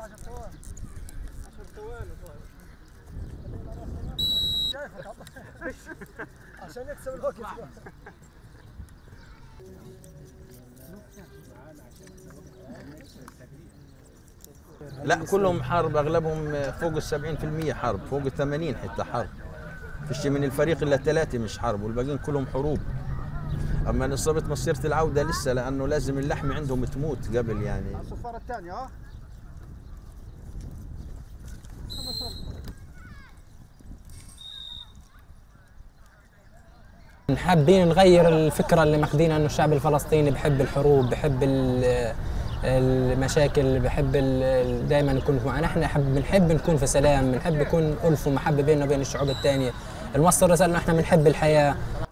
عشان يكسب الوقت. لا كلهم حرب، اغلبهم فوق ال70% حرب، فوق ال80 حتى حرب. فيش من الفريق الا 3 مش حرب، والباقيين كلهم حروب. اما نصبت مصيرة العودة لسه، لانه لازم اللحمة عندهم تموت قبل يعني. الصفارة الثانية ها؟ حابين نغير الفكرة اللي ماخذينها انه الشعب الفلسطيني بحب الحروب، بحب المشاكل، بحب دائما نكون معنا. احنا بنحب نكون في سلام، بنحب يكون ألف ومحبة بيننا وبين الشعوب الثانية. الموصل رسالة انه احنا بنحب الحياة،